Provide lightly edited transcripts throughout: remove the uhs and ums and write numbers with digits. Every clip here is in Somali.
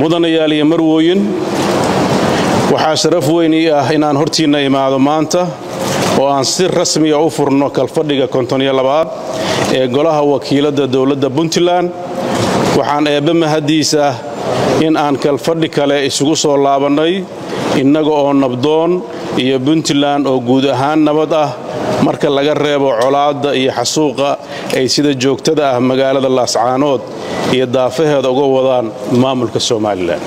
mudanayaal iyo marwooyin waxaa sharaf weyn ii ah inaan hortiina imaado maanta oo aan si rasmi ah u furno kalfadhiga 52 ee golaha wakiilada dawladda Puntland waxaan eebbe mahadiisa in aan kalfadhi kale isugu soo laabanay innaga oo nabdoon iyo Puntland oo guud ahaan nabad ah marka laga reebo colaadda iyo xasuuqa ay sida joogtada ah magaalada Laascaanood iyo daafaheeda uga wadaan maamulka Soomaaliland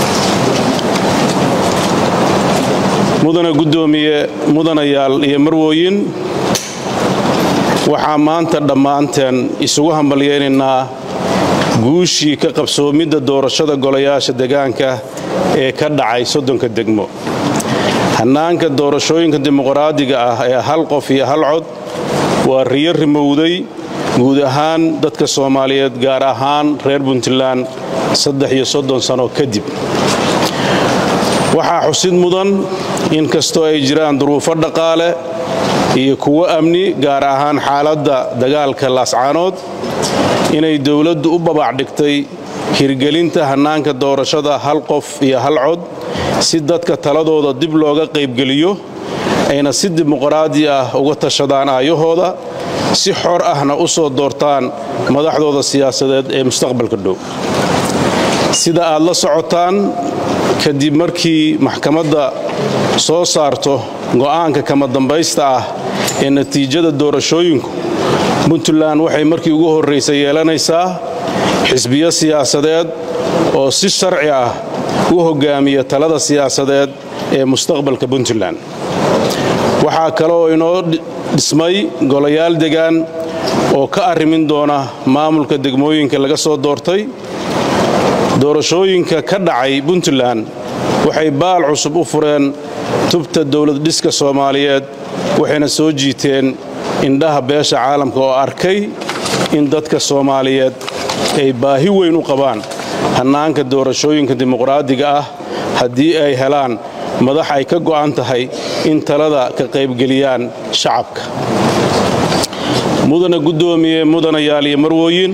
mudana gudoomiye mudanayaal iyo marwooyin waxaa maanta dhammaanteen isugu hambalyeynaa guushii ka qabsoomidda doorashada golayaasha deegaanka ee ka dhacay 30 degmo hannaanka doorashooyinka dimuqraadiga ah ee hal qof iyo hal cod waa riyar rimowday guud ahaan dadka Soomaaliyeed gaar ahaan reer Puntland 30 sano kadib waxaa xusid mudan in kastoo ay jiraan duruufo dhaqaale iyo kuwo amni gaar ahaan xaaladda dagaalka Laascaanood inay dawladdu u babac dhigtay hirgelinta hannaanka doorashada hal qof iyo hal cod si dadka taladooda dib looga qaybgeliyo ayna si dimuqraadi ah uga tashadaan aayahooda si xor ahna u soo doortaan madaxdooda siyaasadeed ee mustaqbalka dhow sida aad la socotaan kadib markii maxkamadda soo saarto go'aanka kama dambaysta ah ee natiijada doorashooyinku Puntland waxay markii ugu horeysay yeelanaysaa xisbiyo siyaasadeed oo si sharci ah u hogaamiya talada siyaasadeed ee mustaqbalka Puntland waxaa kale oo inoo dhismay golayaal deegaan oo ka arrimin doona maamulka degmooyinka laga soo doortay doorashooyinka ka dhacay Puntland waxay baal cusub u fureen tubta dawlad dhiska Soomaaliyeed waxayna soo jiiteen indhaha beesha caalamka oo arkay in dadka Soomaaliyeed ay baahi weyn u qabaan hannaanka doorashooyinka dimuqraadiga ah haddii ay helaan madax ay ka go'an tahay in talada ka qaybgeliyaan shacabka mudana gudoomiye mudanayaal iyo marwooyin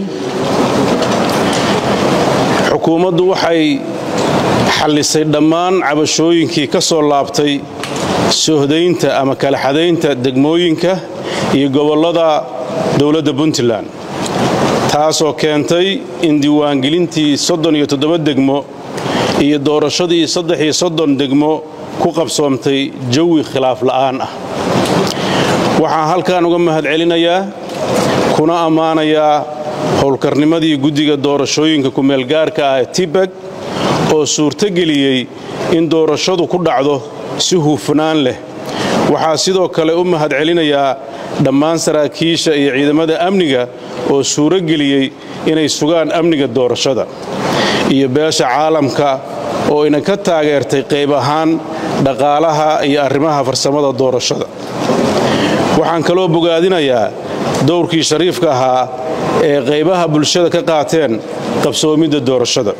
xukuumaddu waxay xallisay dhammaan cabashooyinkii ka soo laabtay soohdaynta ama kala xadaynta degmooyinka iyo gobollada dawladda Puntland taasoo keentay in diiwaangelintii 37 degmo iyo doorashadii 30 degmo ku qabsoomtay jawi khilaaf la'aan ah waxaan halkaan uga mahadcelinayaa kuna ammaanayaa howlkarnimadii guddiga doorashooyinka ku meelgaarka ah ee TPEC oo suurtageliyey in doorashadu ku dhacdo si hufnaan leh waxaa sidoo kale u mahadcelinayaa dhammaan saraakiisha iyo ciidamada amniga oo suurageliyey inay sugaan amniga doorashada iyo beesha caalamka oo ina ka taageertay qayb ahaan dhaqaalaha iyo arrimaha farsamada doorashada waxaan kaloo bogaadinayaa dowrkii shariifka ahaa ee qaybaha bulshada ka qaateen qabsoomidda doorashada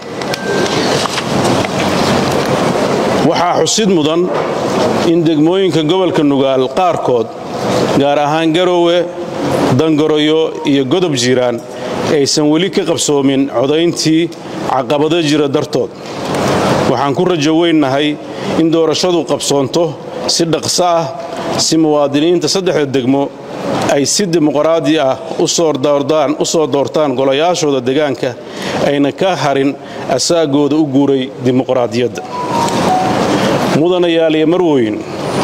waxaa xusid mudan in degmooyinka gobolka Nugaal qaarkood gaar ahaan Garowe Dangoroyo iyo Godob Jiiraan aysan weli ka qabsoomin codayntii caqabado jira dartood waxaan ku rajo weynahay in doorashadu qabsoonto si dhaqso ah si muwaadiniinta 3 degmo ay si dimuqraadi ah u soo doortaan golayaashooda deegaanka ayna ka harin asaagooda u guuray dimuqraadiyadda mudanayaal iyo marwooyin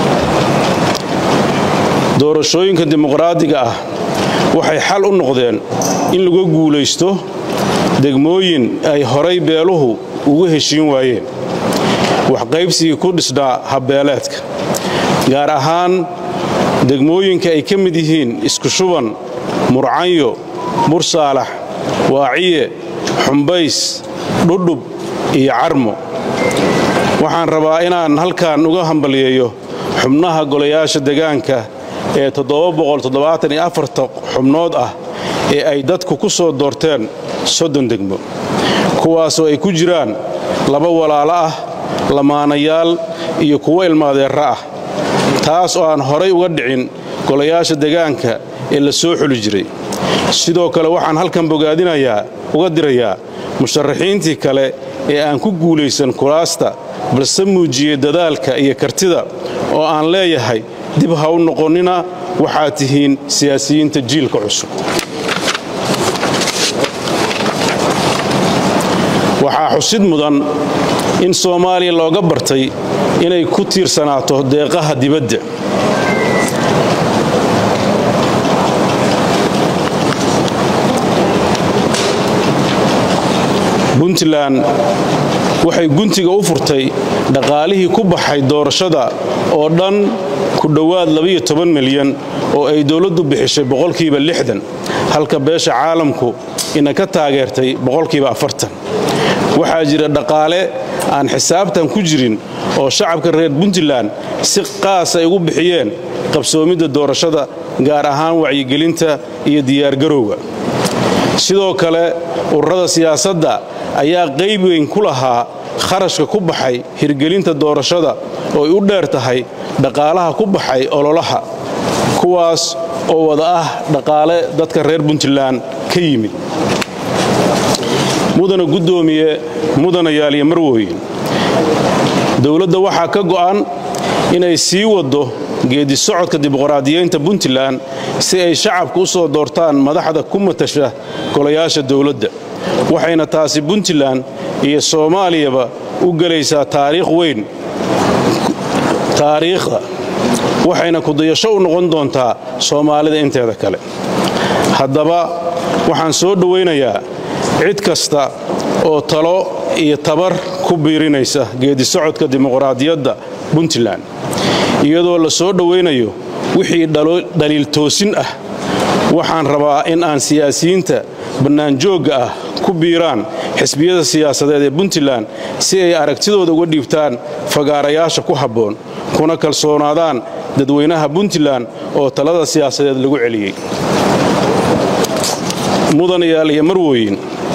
doorashooyinka dimuqraadiga ah waxay xal u noqdeen in lagu guulaysto degmooyin ay horay beeluhu ugu heshiin waayeen wax qaybsigii ku dhisnaa habbeeleedka gaar ahaan degmooyinka ay ka mid yihiin isku shuban Murcanyo Mursaalax Waaciye Xumbays Dhudhub iyo Carmo waxaan rabaa inaan halkaan uga hambalyeeyo xubnaha golayaasha deegaanka ee 774 xubnood ah ee ay dadku ku soo doorteen 30 degmo kuwaasoo ay ku jiraan laba walaalo ah lamaanayaal iyo kuwo ilmaadeera ah taas oo aan horay uga dhicin golayaasha deegaanka ee la soo xuli jiray sidoo kale waxaan halkan uga dirayaa musharaxiintii kale ee aan ku guulaysan kuraasta balse muujiyey dadaalka iyo kartida oo aan leeyahay dib ha u noqonina waxaad tihiin siyaasiyiinta jiilka cusub. waxaa xusid mudan in Soomaaliya looga bartay inay ku tiirsanaato deeqaha dibadda. Puntland waxay guntiga u furtay dhaqaalihii ku baxay doorashada oo dhan ku dhawaad 12 milyan oo ay dawladdu bixisay 60%, halka beesha caalamku ina ka taageertay 40%. waxaa jira dhaqaale aan xisaabtan ku jirin oo shacabka reer Puntland si qaas ah ugu bixiyeen qabsoomidda doorashada, gaar ahaan wacyigelinta iyo diyaargarowga. sidoo kale ururada siyaasadda ayaa qayb weyn ku lahaa kharashka ku baxay hirgelinta doorashada oo ay u dheer tahay dhaqaalaha ku baxay ololaha, kuwaas oo wada ah dhaqaale dadka reer Puntland ka yimid. mudana gudoomiye, mudanayaal iyo marwooyin, dawladda waxaa ka go'an inay sii wado geedi socodka dimuqraadiyeynta Puntland si ay shacabku u soo doortaan madaxda ku matasha golayaasha dawladda. waxayna taasi Puntland iyo Soomaaliyaba u galaysaa taariikh weyn taariikhda, waxayna ku dayasho u noqon doontaa Soomaalida inteeda kale. haddaba waxaan soo dhaweynayaa cid kasta oo talo iyo tabar ku biirinaysa geedi socodka dimuqraadiyadda Puntland, iyadoo la soo dhaweynayo wixii dhaliil toosin ah. waxaan rabaa in aan siyaasiyiinta bannaanjoogga ah ku biiraan xisbiyada siyaasadeed ee Puntland si ay aragtidooda uga dhiibtaan fagaarayaasha ku habboon, kuna kalsoonaadaan dadweynaha Puntland oo talada siyaasadeed lagu celiyey. mudanayaal iyo marwooyin,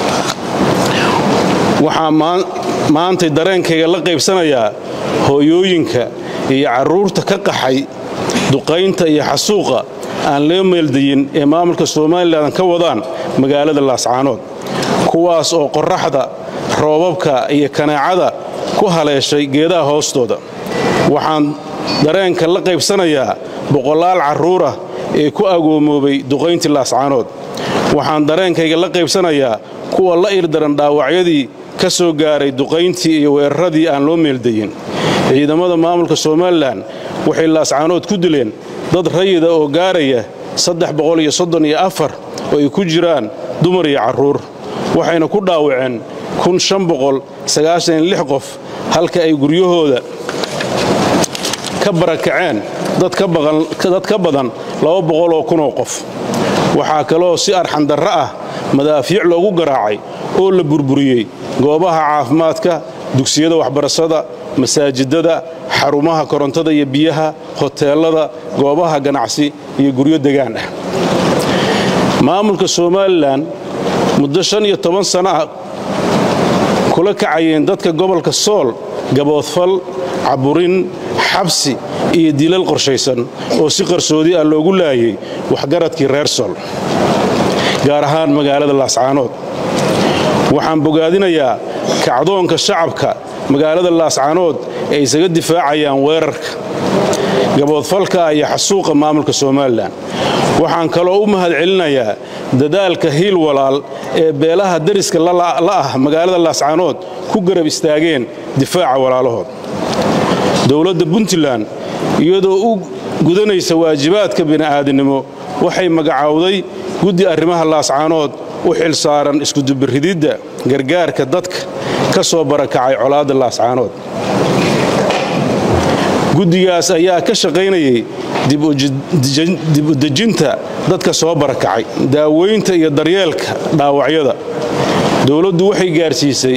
waxaan maanta dareenkayga la qaybsanayaa hooyooyinka iyo carruurta ka qaxay duqaynta iyo xasuuqa aan loo meeldayin ee maamulka Soomaaliland ka wadaan magaalada Laascaanood, kuwaas oo qorraxda, roobabka iyo kaneecada ku haleeshay geedaha hoostooda. waxaan dareenka la qaybsanayaa boqolaal carruur ah ee ku agoomoobay duqayntii Laascaanood. waxaan dareenkayga la qaybsanayaa kuwa la irdaran dhaawacyadii ka soo gaaray duqayntii iyo weeraradii aan loo meeldayin. ciidamada maamulka Soomaaliland waxay Laascaanood ku dileen dad rayida oo gaaraya 334 oo ay ku jiraan dumar iyo carruur, waxayna ku dhaawaceen 1596 qof, halka ay guryahooda ka barakaceen dad ka badan 200,000 oo qof. waxaa kaloo si arxan darro ah madaafiic loogu garaacay oo la burburiyey goobaha caafimaadka, dugsiyada waxbarashada, masaajidada, xarumaha korontada iyo biyaha, hoteelada, goobaha ganacsi iyo guryo degaan ah. maamulka Soomaaliland muddo 15 sano ah kula kacayeen dadka gobolka Sool gaboodfal, caburin, xabsi iyo dilal qorshaysan oo si qarsoodi ah loogu laayay waxgaradkii reer Sool, gaar ahaan magaalada Laascaanood. waxaan bogaadinayaa kacdoonka shacabka magaalada Laascaanood ee isaga difaacayaan weerarka, gaboodfalka iyo xasuuqa maamulka Soomaaliland. waxaan kaloo u mahadcelinayaa dadaalka hiil walaal ee beelaha dariska la ah magaalada Laascaanood ku garab istaageen difaaca walaalahood. dawladda Puntland iyadoo u gudanaysa waajibaadka bini'aadanimo waxay magacaawday guddi arrimaha Laascaanood u xil saaran isku dubiridida gargaarka dadka ka soo barakacay colaadda Laascaanood. guddigaas ayaa ka shaqaynayay dib u dejinta dadka soo barakacay, daaweynta iyo daryeelka dhaawacyada. dawladdu waxay gaarsiisay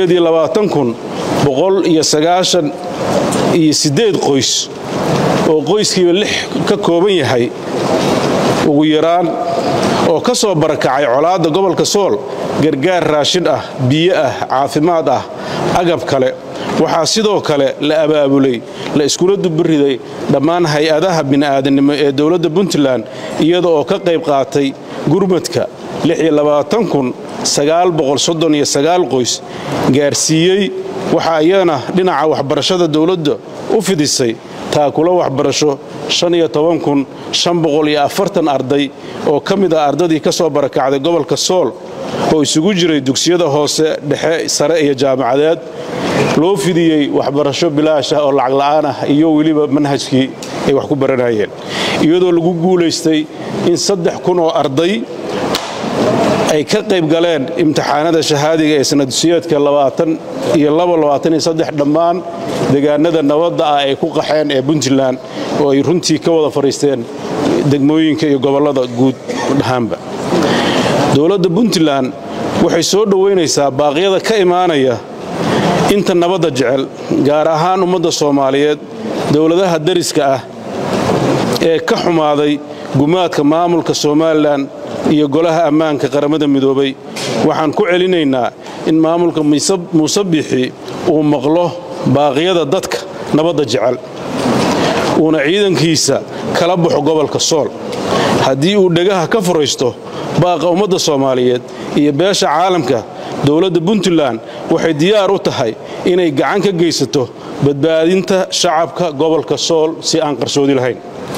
198 qoys oo qoyskiiba 6 ka kooban yahay ugu yaraan oo ka soo barakacay colaadda gobolka Sool gargaar raashin ah, biyo ah, caafimaad ah, agab kale waxaa sidoo kale la abaabulay la iskula dubiriday dhammaan hay-adaha bini'aadanimo ee dowladda Puntland iyada oo ka qayb qaatay gurmadka 26,939 qoys gaarsiiyey waxa iyana dhinaca waxbarashada dowladda u fidisay taakula waxbarasho 15,540 arday oo ka mid ah ardadii ka soo barakacday gobolka Sool oo isugu jiray dugsiyada hoose dhexe sare iyo jaamacadeed loo fidiyey waxbarasho bilaash ah oo lacag la'aan ah iyo waliba manhajkii ay wax ku baranayeen iyadoo lagu guuleystay in 3,000 oo arday ay ka qayb galeen imtixaanada shahaadiga ee sanadsiyeedka 2022-23 dhammaan deegaanada nabadda ah ay ku qaxeen ee Puntland oo ay runtii ka wada fariisteen degmooyinka iyo gobolada guud dhahanba dowladda Puntland waxay soo dhaweynaysaa baaqyada ka imaanaya inta nabadda jecel gaar ahaan ummadda Soomaaliyeed dowladaha dariska ah ee ka xumaaday gumaadka maamulka Soomaaliland iyo golaha ammaanka qaramada midoobay waxaan ku celinaynaa in maamulka Muusabixi uu maqlo baaqyada dadka nabadda jecel una ciidankiisa kala baxo gobolka Sool haddii uu dhagaha ka furaysto baaqa ummadda Soomaaliyeed iyo beesha caalamka dowladda Puntland waxay diyaar u tahay inay gacan ka geysato badbaadinta shacabka gobolka Sool si aan qarsoodi lahayn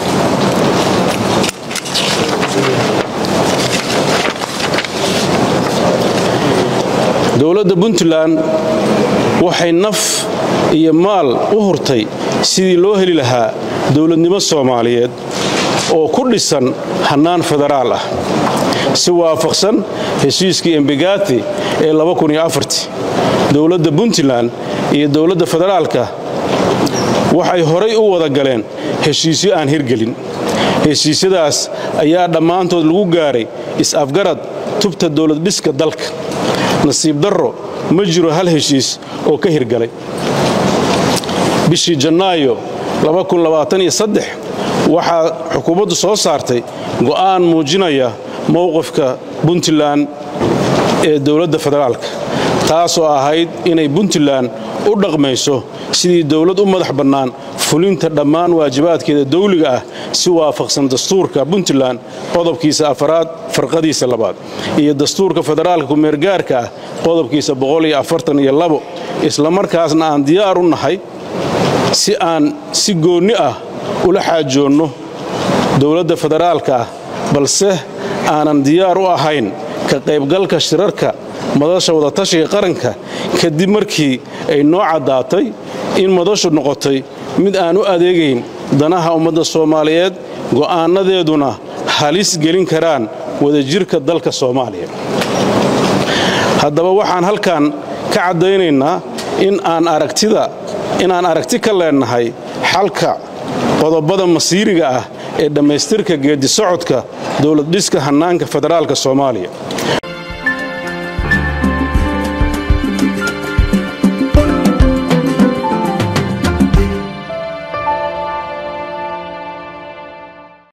dowladda Puntland waxay naf iyo maal u hurtay sidii loo heli lahaa dowladnimo Soomaaliyeed oo ku dhisan hannaan federaal ah si waafaqsan heshiiskii Embagati ee 2004 dowladda Puntland iyo dowladda federaalka waxay horay u wada galeen heshiisyo aan hirgelin heshiisyadaas ayaa dhammaantood lagu gaaray is-afgarad tubta dowlad dhiska dalka nasiib darro ma jiro hal heshiis oo ka hirgalay bishii Janaayo 2023 waxaa xukuumaddu soo saartay go'aan muujinaya mowqifka Puntland ee dowladda federaalka taasoo ahayd inay Puntland u dhaqmayso sidii dowlad u madax bannaan fulinta dhammaan waajibaadkeeda dawliga ah si waafaqsan dastuurka Puntland qodobkiisa 4 farqadiisa 2 iyo dastuurka federaalka ku meergaarka ah qodobkiisa 142 isla markaasna aan diyaar u nahay si gooni ah ula xaajoonno dowladda federaalka balse aanan diyaar u ahayn ka qaybgalka shirarka madasha wada tashiga qaranka kadib markii ay noo cadaatay in madashu noqotay mid aan u adeegayn danaha ummadda Soomaaliyeed go'aanadeeduna halis gelin karaan wadajirka dalka Soomaaliya haddaba waxaan halkan ka cadeynaynaa in aan aragti ka leenahay xalka qodobada masiiriga ah ee dhamaystirka geedi socodka dowlad dhiska hannaanka federaalka Soomaaliya